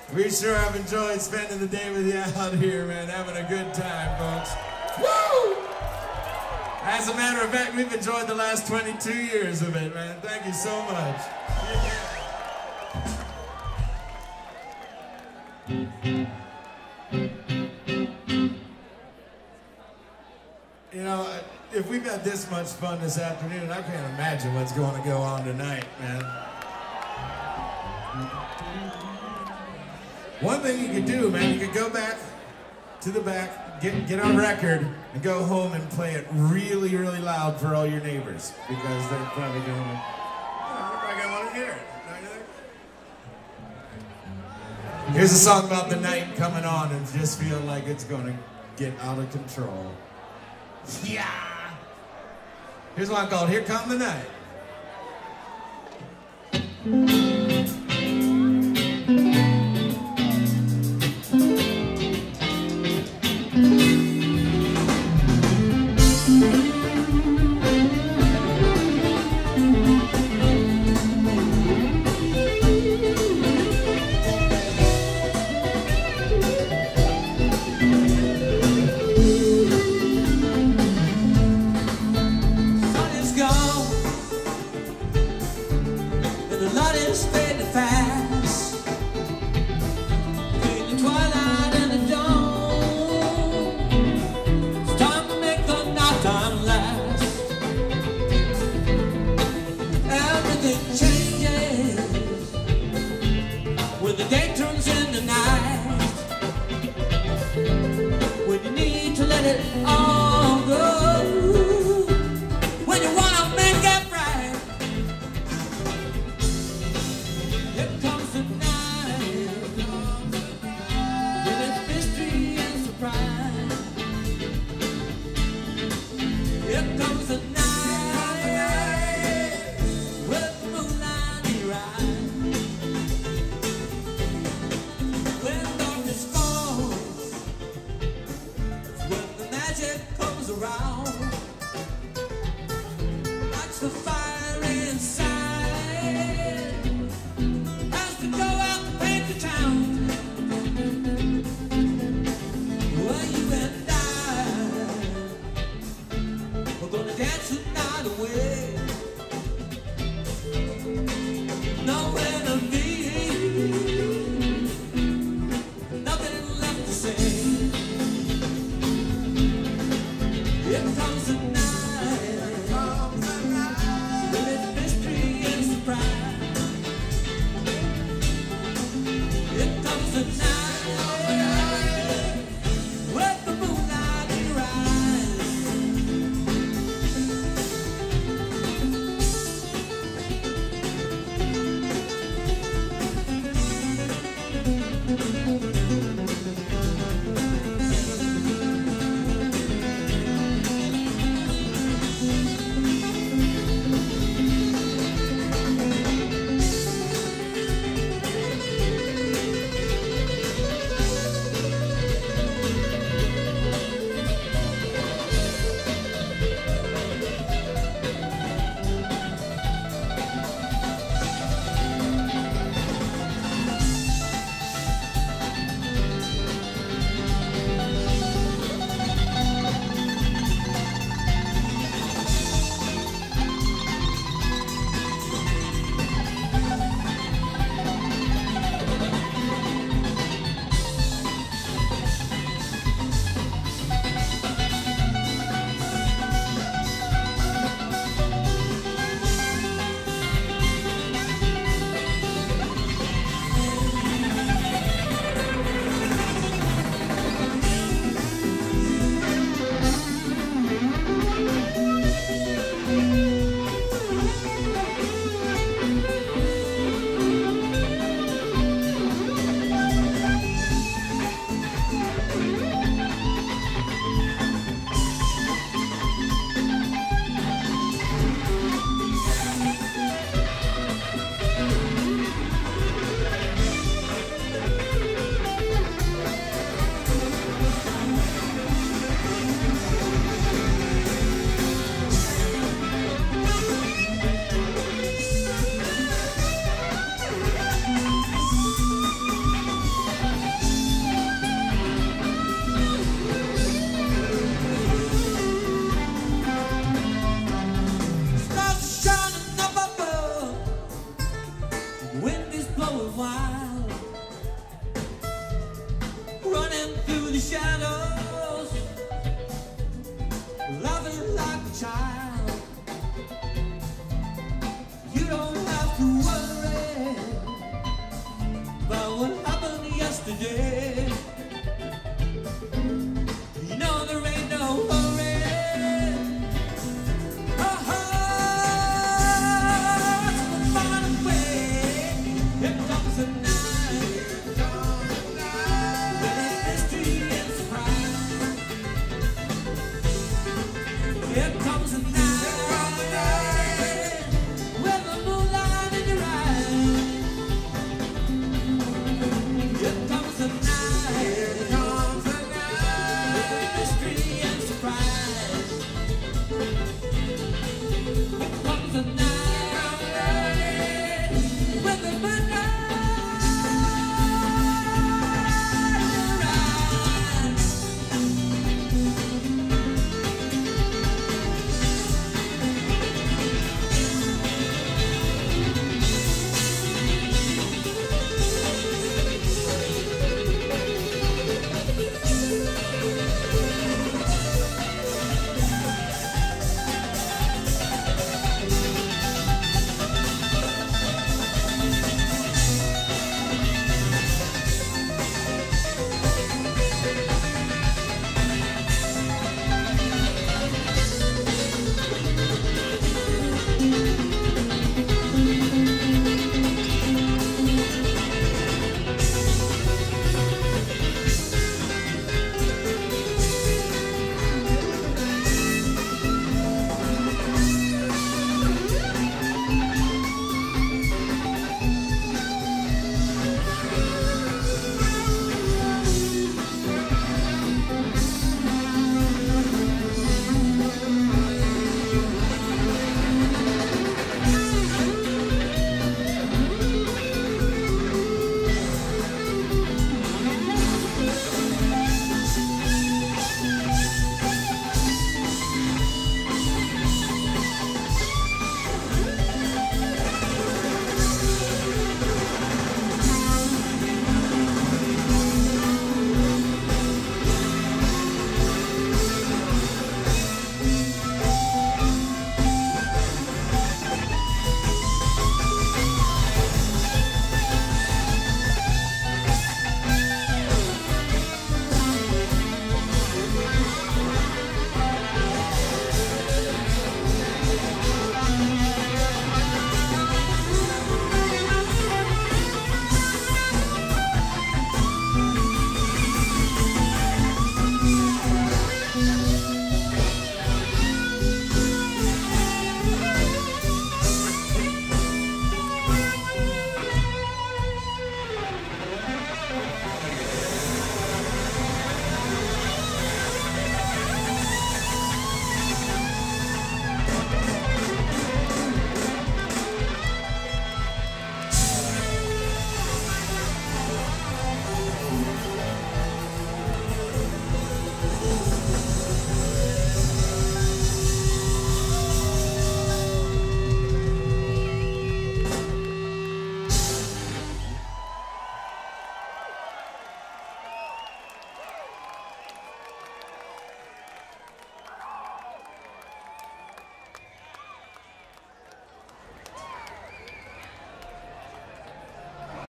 We sure have enjoyed spending the day with you out here, man. Having a good time, folks. Woo! As a matter of fact, we've enjoyed the last 22 years of it, man. Thank you so much. You know, if we've had this much fun this afternoon, I can't imagine what's going to go on tonight, man. One thing you could do, man, you could go back to the back, get our record, and go home and play it really, really loud for all your neighbors, because they're probably going to, want to hear it. Here's a song about the night coming on and just feeling like it's going to get out of control. Yeah! Here's one called Here Come the Night. Wind is blowing wild, running through the shadows, laughing like a child. You don't have to worry about what happened yesterday. You know there ain't no hurry. Here comes the night, with the moonlight in your eyes. Here comes the night, with mystery and surprise. Here comes the night, with the midnight.